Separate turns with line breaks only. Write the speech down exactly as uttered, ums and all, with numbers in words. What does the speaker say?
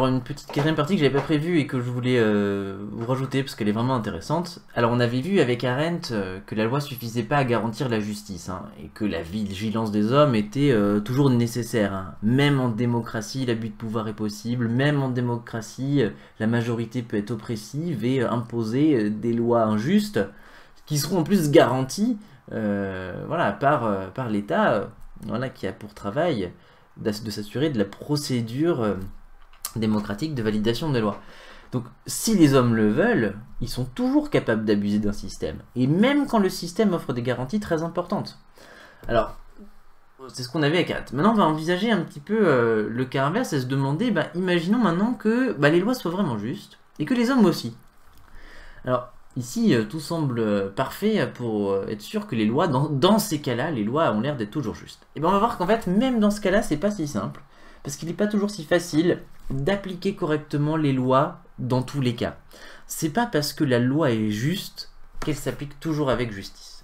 alors une petite quatrième partie que j'avais pas prévue et que je voulais euh, vous rajouter parce qu'elle est vraiment intéressante. Alors on avait vu avec Arendt euh, que la loi suffisait pas à garantir la justice, hein, et que la vigilance des hommes était euh, toujours nécessaire. Hein. Même en démocratie, l'abus de pouvoir est possible. Même en démocratie, euh, la majorité peut être oppressive et euh, imposer euh, des lois injustes qui seront en plus garanties euh, voilà, par, euh, par l'État, euh, voilà, qui a pour travail de s'assurer de la procédure euh, démocratique de validation des lois. Donc si les hommes le veulent, ils sont toujours capables d'abuser d'un système. Et même quand le système offre des garanties très importantes. Alors, c'est ce qu'on avait avec Arendt. Maintenant, on va envisager un petit peu euh, le cas inverse et se demander, bah, imaginons maintenant que bah, les lois soient vraiment justes, et que les hommes aussi. Alors, ici, euh, tout semble euh, parfait pour euh, être sûr que les lois, dans, dans ces cas-là, les lois ont l'air d'être toujours justes. Et bien on va voir qu'en fait, même dans ce cas-là, c'est pas si simple, parce qu'il n'est pas toujours si facile d'appliquer correctement les lois dans tous les cas. C'est pas parce que la loi est juste qu'elle s'applique toujours avec justice.